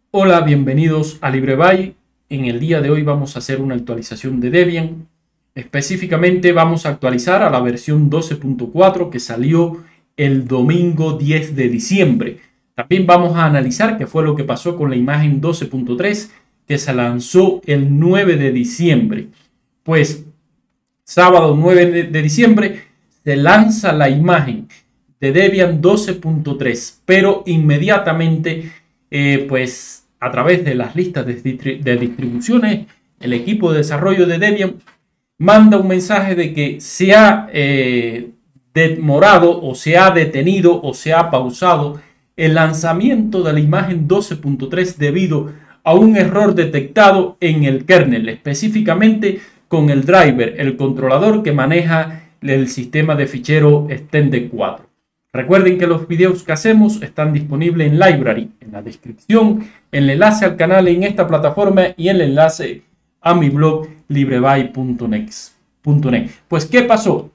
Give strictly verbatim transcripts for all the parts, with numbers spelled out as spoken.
Hola, bienvenidos a LibreBay. En el día de hoy vamos a hacer una actualización de Debian. Específicamente vamos a actualizar a la versión doce punto cuatro que salió el domingo diez de diciembre. También vamos a analizar qué fue lo que pasó con la imagen doce punto tres que se lanzó el nueve de diciembre. Pues sábado nueve de diciembre se lanza la imagen de Debian doce punto tres, pero inmediatamente eh, pues a través de las listas de, de distribuciones, el equipo de desarrollo de Debian manda un mensaje de que se ha eh, demorado o se ha detenido o se ha pausado el lanzamiento de la imagen doce punto tres debido a un error detectado en el kernel, específicamente con el driver, el controlador que maneja el sistema de fichero extended cuatro. Recuerden que los videos que hacemos están disponibles en Library, en la descripción, el enlace al canal en esta plataforma y el enlace a mi blog librebay punto net. Pues, ¿qué pasó?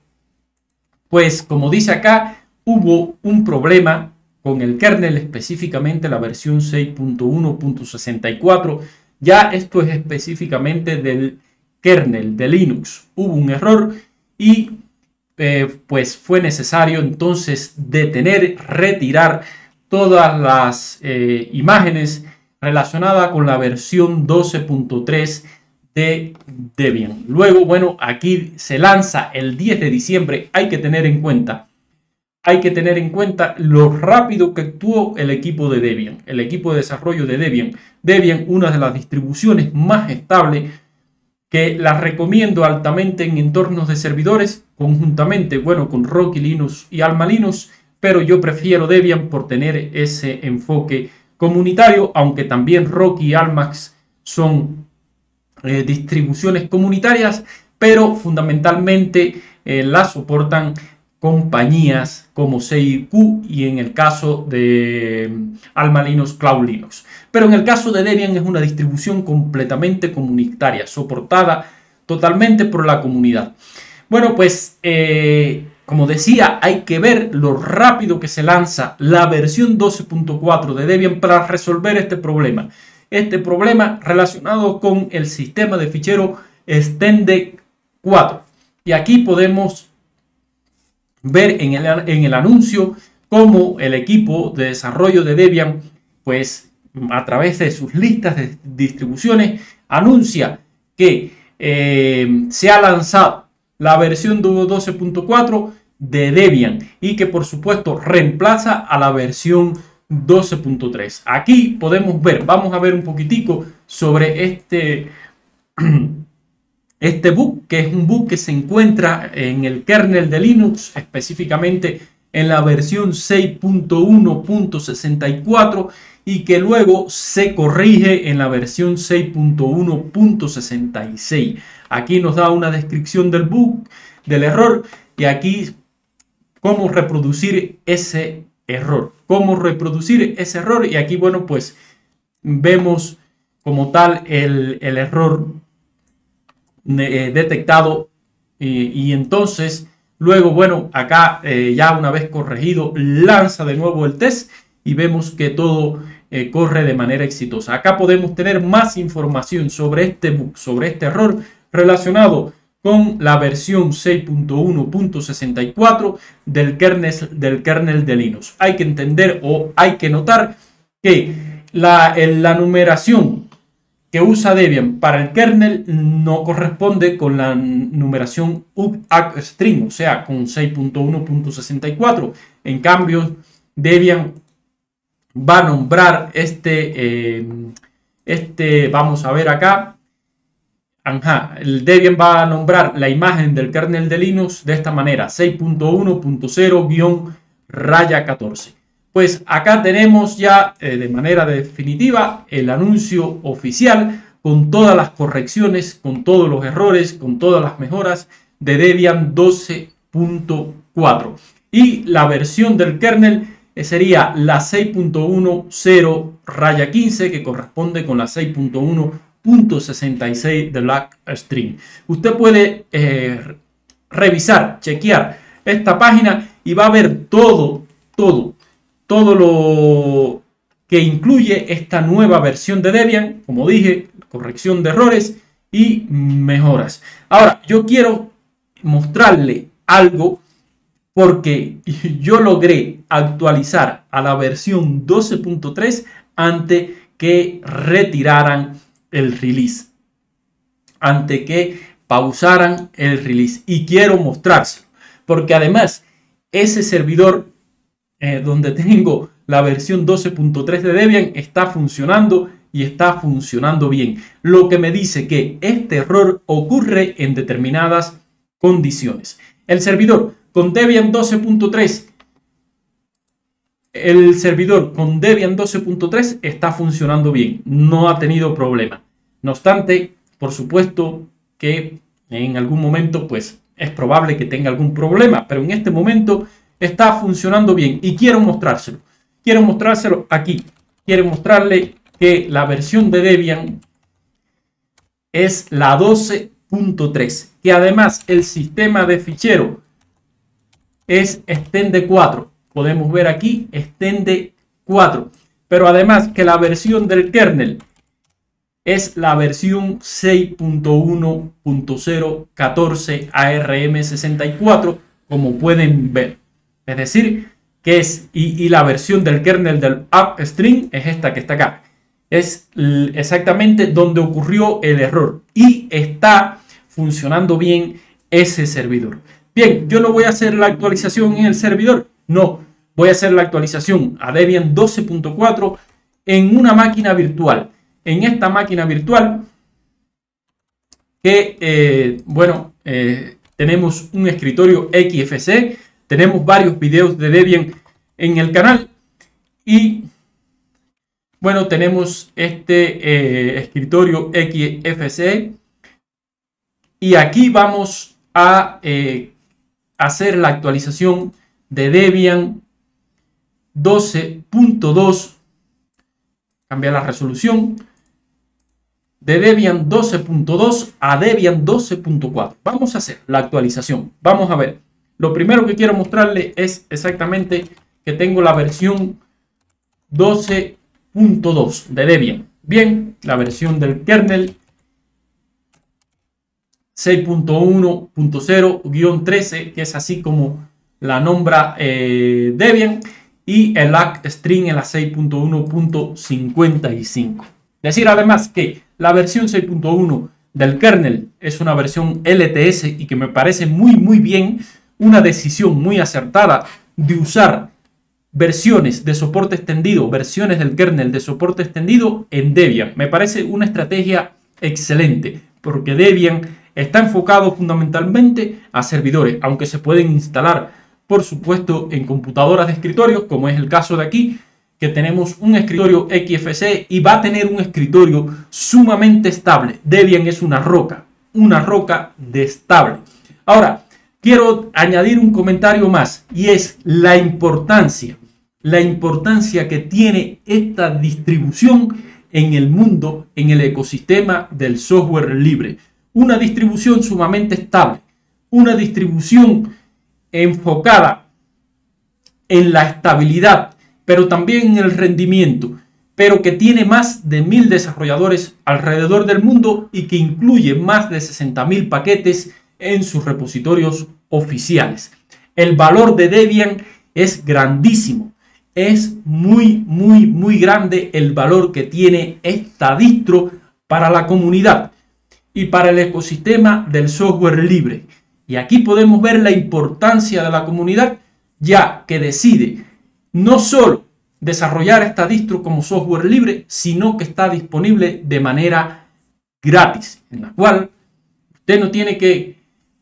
Pues, como dice acá, hubo un problema con el kernel, específicamente la versión seis punto uno punto sesenta y cuatro. Ya esto es específicamente del kernel de Linux. Hubo un error y Eh, pues fue necesario entonces detener, retirar todas las eh, imágenes relacionadas con la versión doce punto tres de Debian. Luego, bueno, aquí se lanza el diez de diciembre. Hay que tener en cuenta, hay que tener en cuenta lo rápido que actuó el equipo de Debian, el equipo de desarrollo de Debian. Debian, una de las distribuciones más estables, que las recomiendo altamente en entornos de servidores, conjuntamente, bueno, con Rocky Linux y Alma Linux, pero yo prefiero Debian por tener ese enfoque comunitario, aunque también Rocky y Almax son eh, distribuciones comunitarias, pero fundamentalmente eh, las soportan compañías como C I Q y en el caso de Alma Linux, Cloud Linux. Pero en el caso de Debian es una distribución completamente comunitaria, soportada totalmente por la comunidad. Bueno, pues eh, como decía, hay que ver lo rápido que se lanza la versión doce punto cuatro de Debian para resolver este problema. Este problema relacionado con el sistema de fichero extended cuatro. Y aquí podemos ver en el, en el anuncio cómo el equipo de desarrollo de Debian, pues a través de sus listas de distribuciones, anuncia que eh, se ha lanzado la versión doce punto cuatro de Debian y que por supuesto reemplaza a la versión doce punto tres. Aquí podemos ver, vamos a ver un poquitico sobre este Este bug, que es un bug que se encuentra en el kernel de Linux, específicamente en la versión seis punto uno punto sesenta y cuatro y que luego se corrige en la versión seis punto uno punto sesenta y seis. Aquí nos da una descripción del bug, del error, y aquí cómo reproducir ese error. Cómo reproducir ese error, y aquí, bueno, pues vemos como tal el, el error Eh, detectado eh, y entonces luego, bueno, acá eh, ya una vez corregido lanza de nuevo el test y vemos que todo eh, corre de manera exitosa. Acá podemos tener más información sobre este bug, sobre este error relacionado con la versión seis punto uno punto sesenta y cuatro del kernel, del kernel de Linux. Hay que entender o hay que notar que la, la numeración que usa Debian para el kernel no corresponde con la numeración U A C string, o sea, con seis punto uno punto sesenta y cuatro. En cambio, Debian va a nombrar este, eh, este, vamos a ver acá, ajá, el Debian va a nombrar la imagen del kernel de Linux de esta manera, seis punto uno punto cero raya catorce. Pues acá tenemos ya eh, de manera definitiva el anuncio oficial con todas las correcciones, con todos los errores, con todas las mejoras de Debian doce punto cuatro. Y la versión del kernel sería la seis punto uno punto cero raya quince, que corresponde con la seis punto uno punto sesenta y seis de Black String. Usted puede eh, revisar, chequear esta página y va a ver todo, todo todo lo que incluye esta nueva versión de Debian, como dije, corrección de errores y mejoras. Ahora, yo quiero mostrarle algo porque yo logré actualizar a la versión doce punto tres antes que retiraran el release, antes que pausaran el release, y quiero mostrárselo porque además ese servidor eh, donde tengo la versión doce punto tres de Debian está funcionando y está funcionando bien, lo que me dice que este error ocurre en determinadas condiciones. El servidor con Debian doce punto tres el servidor con Debian doce punto tres está funcionando bien, no ha tenido problema. No obstante, por supuesto que en algún momento pues es probable que tenga algún problema, pero en este momento está funcionando bien y quiero mostrárselo. Quiero mostrárselo aquí. Quiero mostrarle que la versión de Debian es la doce punto tres, que además el sistema de fichero es extende cuatro. Podemos ver aquí extende cuatro, pero además que la versión del kernel es la versión seis punto uno punto cero catorce A R M sesenta y cuatro, como pueden ver. Es decir, que es, y, y la versión del kernel del upstream es esta que está acá. Es exactamente donde ocurrió el error y está funcionando bien ese servidor. Bien, yo no voy a hacer la actualización en el servidor, no, voy a hacer la actualización a Debian doce punto cuatro en una máquina virtual. En esta máquina virtual que, eh, bueno, eh, tenemos un escritorio X F C, tenemos varios videos de Debian en el canal y, bueno, tenemos este eh, escritorio X F C y aquí vamos a eh, hacer la actualización de Debian doce punto dos, cambiar la resolución, de Debian doce punto dos a Debian doce punto cuatro. Vamos a hacer la actualización. Vamos a ver. Lo primero que quiero mostrarle es exactamente que tengo la versión doce punto dos de Debian. Bien, la versión del kernel seis punto uno punto cero guión trece, que es así como la nombra eh, Debian, y el upstream en la seis punto uno punto cincuenta y cinco. Decir además que la versión seis punto uno del kernel es una versión L T S y que me parece muy muy bien, una decisión muy acertada de usar versiones de soporte extendido, versiones del kernel de soporte extendido en Debian. Me parece una estrategia excelente porque Debian está enfocado fundamentalmente a servidores, aunque se pueden instalar, por supuesto, en computadoras de escritorio, como es el caso de aquí, que tenemos un escritorio X F C y va a tener un escritorio sumamente estable. Debian es una roca, una roca de estable. Ahora, quiero añadir un comentario más y es la importancia, la importancia que tiene esta distribución en el mundo, en el ecosistema del software libre. Una distribución sumamente estable, una distribución enfocada en la estabilidad, pero también en el rendimiento, pero que tiene más de mil desarrolladores alrededor del mundo y que incluye más de sesenta mil paquetes en sus repositorios oficiales. El valor de Debian es grandísimo, es muy, muy, muy grande el valor que tiene esta distro para la comunidad y para el ecosistema del software libre. Y aquí podemos ver la importancia de la comunidad, ya que decide no solo desarrollar esta distro como software libre, sino que está disponible de manera gratis, en la cual usted no tiene que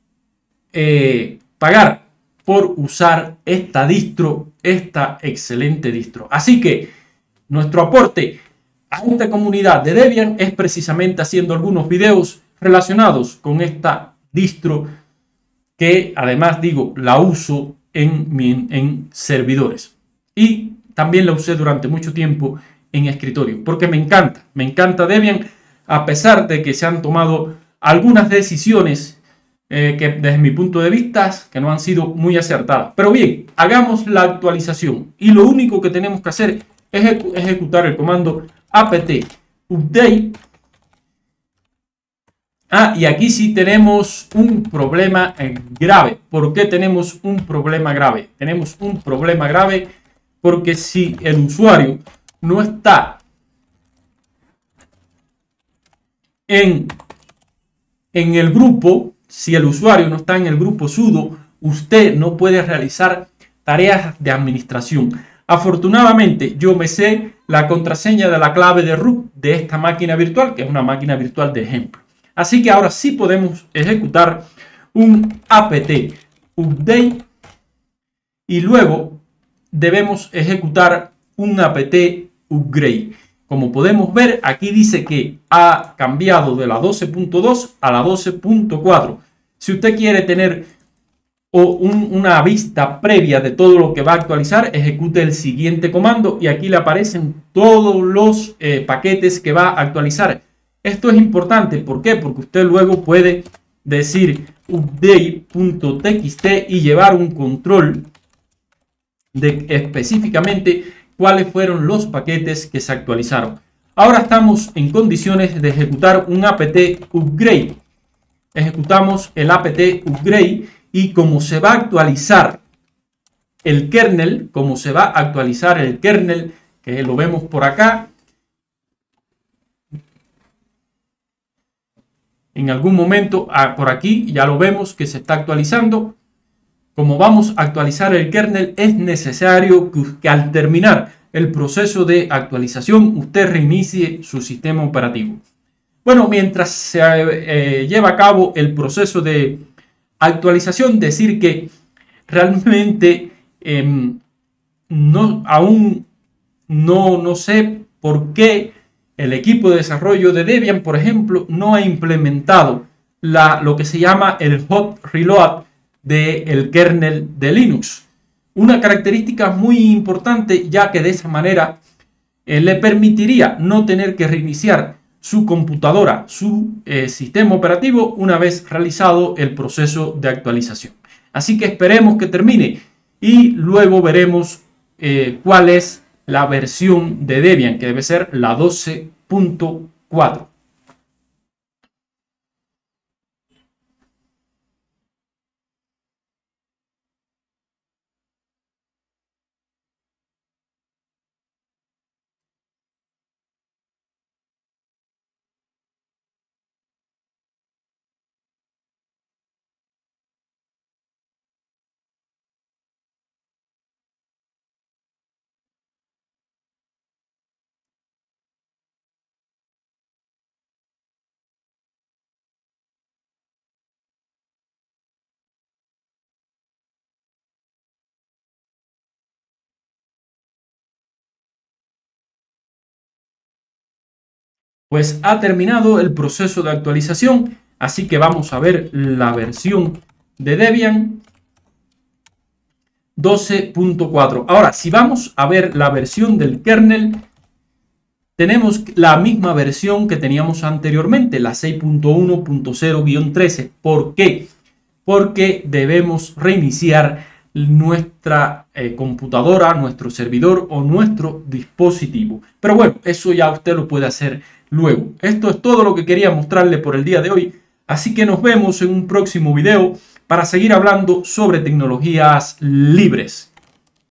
eh, pagar por usar esta distro, esta excelente distro. Así que nuestro aporte a esta comunidad de Debian es precisamente haciendo algunos videos relacionados con esta distro que además digo la uso en, mi, en servidores y también la usé durante mucho tiempo en escritorio porque me encanta, me encanta Debian a pesar de que se han tomado algunas decisiones eh, que desde mi punto de vista que no han sido muy acertadas. Pero bien, hagamos la actualización y lo único que tenemos que hacer ejecu ejecutar el comando apt update. Ah, y aquí sí tenemos un problema grave. ¿Por qué tenemos un problema grave? Tenemos un problema grave porque si el usuario no está en, en el grupo, si el usuario no está en el grupo sudo, usted no puede realizar tareas de administración. Afortunadamente, yo me sé la contraseña de la clave de root de esta máquina virtual, que es una máquina virtual de ejemplo. Así que ahora sí podemos ejecutar un apt update y luego debemos ejecutar un apt upgrade. Como podemos ver, aquí dice que ha cambiado de la doce punto dos a la doce punto cuatro. Si usted quiere tener o un, una vista previa de todo lo que va a actualizar, ejecute el siguiente comando y aquí le aparecen todos los eh, paquetes que va a actualizar. Esto es importante, ¿por qué? Porque usted luego puede decir update.txt y llevar un control de específicamente cuáles fueron los paquetes que se actualizaron. Ahora estamos en condiciones de ejecutar un apt upgrade. Ejecutamos el apt upgrade y como se va a actualizar el kernel, como se va a actualizar el kernel, que lo vemos por acá, en algún momento ah, por aquí ya lo vemos que se está actualizando. Como vamos a actualizar el kernel, es necesario que, que al terminar el proceso de actualización usted reinicie su sistema operativo. Bueno, mientras se eh, lleva a cabo el proceso de actualización, decir que realmente eh, no, aún no, no sé por qué el equipo de desarrollo de Debian, por ejemplo, no ha implementado la, lo que se llama el hot reload del kernel de Linux. Una característica muy importante, ya que de esa manera eh, le permitiría no tener que reiniciar su computadora, su eh, sistema operativo, una vez realizado el proceso de actualización. Así que esperemos que termine y luego veremos eh, cuál es la versión de Debian, que debe ser la doce punto cuatro. Pues ha terminado el proceso de actualización, así que vamos a ver la versión de Debian doce punto cuatro. Ahora, si vamos a ver la versión del kernel, tenemos la misma versión que teníamos anteriormente, la seis punto uno punto cero guión trece. ¿Por qué? Porque debemos reiniciar nuestra eh, computadora, nuestro servidor o nuestro dispositivo. Pero bueno, eso ya usted lo puede hacer luego. Esto es todo lo que quería mostrarle por el día de hoy. Así que nos vemos en un próximo video para seguir hablando sobre tecnologías libres.